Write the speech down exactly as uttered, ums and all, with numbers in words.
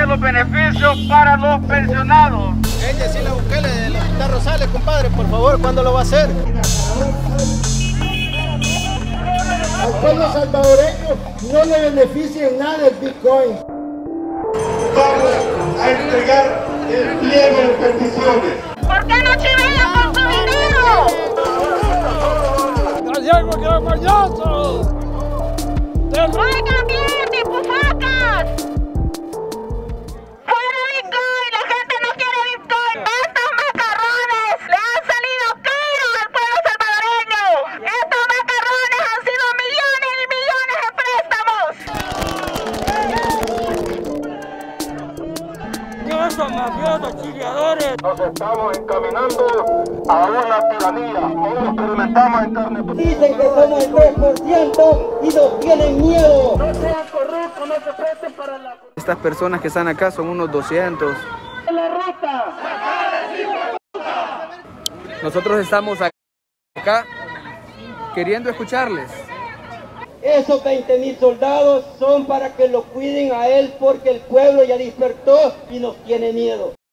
de los beneficios para los pensionados. Ella decirle a Bukele de la Hospital Rosales, compadre, por favor, ¿cuándo lo va a hacer? Al pueblo salvadoreño no le beneficia en nada el Bitcoin. Vamos a entregar el pliego de peticiones. ¿Por qué no chivean con su dinero? ¡Gallego que era payaso! ¡Oigan bien, tipufacas! ¡Fuera Bitcoin! ¡La gente no quiere Bitcoin! ¡Estos macarrones le han salido caros al pueblo salvadoreño! ¡Estos macarrones han sido millones y millones de préstamos! ¡No son mafiosos, chilladores! Nos estamos encaminando a una tiranía. Hoy lo experimentamos en carne propia. Dicen que somos el tres por ciento y nos tienen miedo. No sean corruptos, no se presten para la... Estas personas que están acá son unos doscientos. la ruta. Nosotros estamos acá queriendo escucharles. Esos veinte mil soldados son para que lo cuiden a él porque el pueblo ya despertó y nos tiene miedo.